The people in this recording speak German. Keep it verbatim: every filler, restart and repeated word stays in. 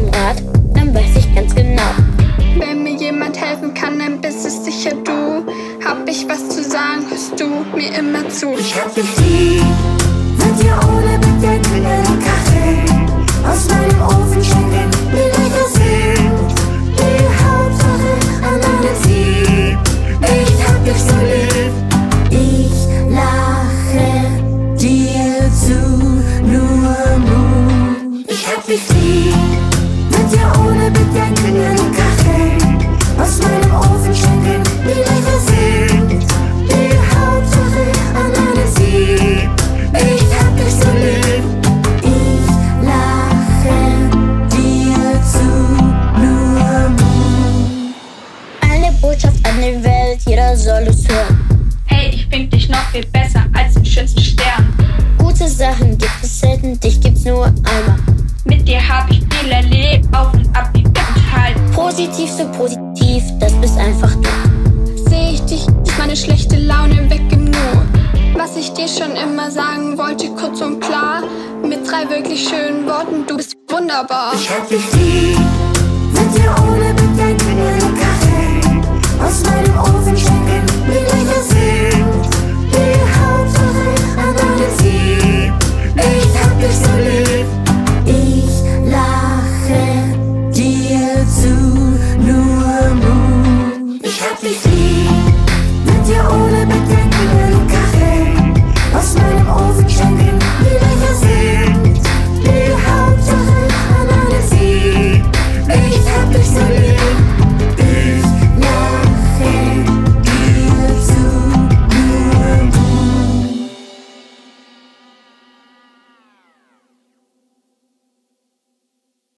um Rat, dann weiß ich ganz genau. Wenn mir jemand helfen kann, dann bist es sicher du. Hab ich was zu sagen, hörst du mir immer zu. Ich hab dich lieb, wird dir ohne Bedenken einen Kaffee aus meinem Ofen schenken, wie lecker sind die Hauptsache an meinem Sieg. Ich hab dich so lieb, ich lache dir zu, nur Mut. Ich hab dich lieb, wird dir ohne Bedenken einen Kaffee aus meinem Ofen schenken, wie lecker sind die Hauptsache an meinem Sieg. Ich hab dich so lieb, ich lache dir zu, nur Mut. Eine Botschaft an die Welt, jeder soll es hören. Hey, ich find dich noch viel besser als den schönsten Stern. Gute Sachen gibt es selten, dich gibt's nur einmal. Mit dir hab ich viel erlebt, auf und ab wie Wind und Halt. Positiv, so positiv, das bist einfach du. Seh ich dich, ist meine schlechte Laune weg im Nu. Was ich dir schon immer sagen wollte, kurz und klar, mit drei wirklich schönen Worten, du bist wunderbar. Ich hab dich lieb, wird dir ohne Bedenken einen Kaffee aus meinem